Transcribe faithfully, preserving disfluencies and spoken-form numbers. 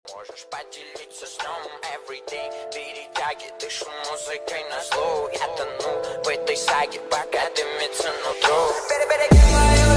Можешь поделиться сном everyday. Перетяги, дышу музыкой на зло. Я тону в этой саге, пока дымится нутро.